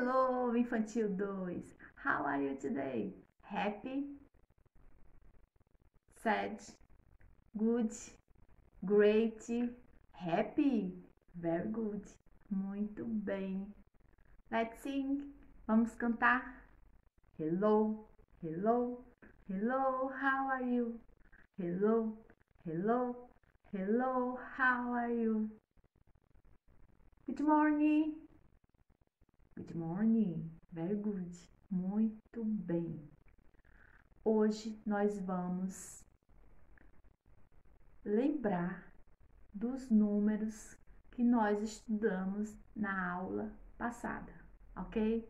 Hello, Infantil 2. How are you today? Happy? Sad? Good? Great? Happy? Very good. Muito bem. Let's sing. Vamos cantar. Hello, hello, hello, how are you? Hello, hello, hello, how are you? Good morning. Good morning. Very good. Muito bem. Hoje nós vamos lembrar dos números que nós estudamos na aula passada, ok?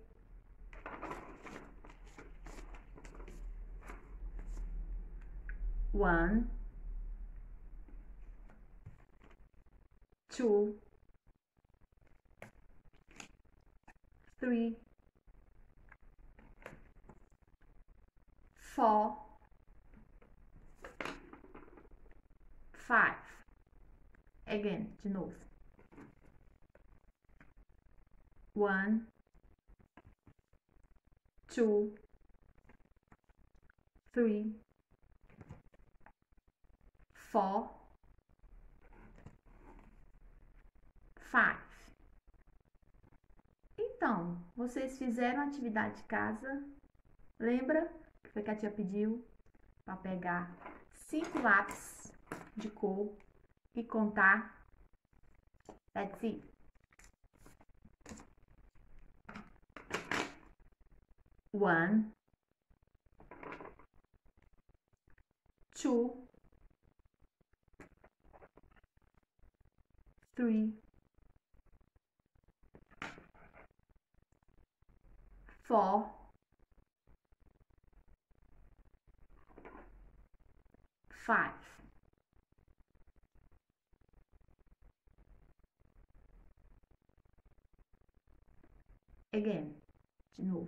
One, two, three, four, five. Again, de novo. One, two, three, four, five. Então, vocês fizeram a atividade de casa? Lembra que foi que a tia pediu para pegar 5 lápis de cor e contar? Let's see. One, two, three, four, five. Again, de novo.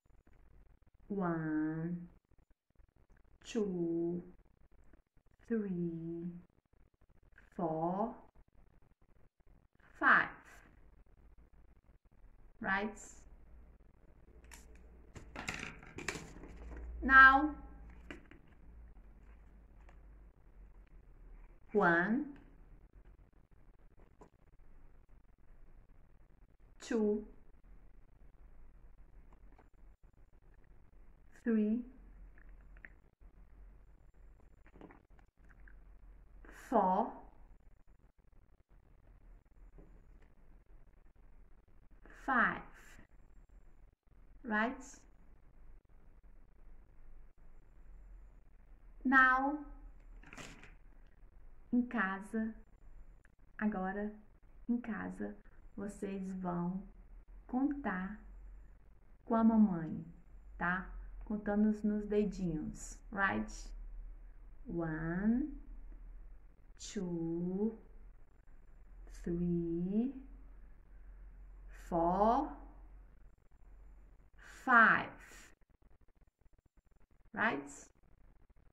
One, two, three, four, five. Right? Now, one, two, three, four, five. Right? Now, em casa, agora em casa, vocês vão contar com a mamãe, tá? Contando nos dedinhos, right? One, two, three, four, five. Right?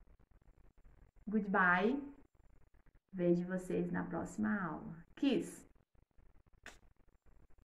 Goodbye. Vejo vocês na próxima aula. Kiss!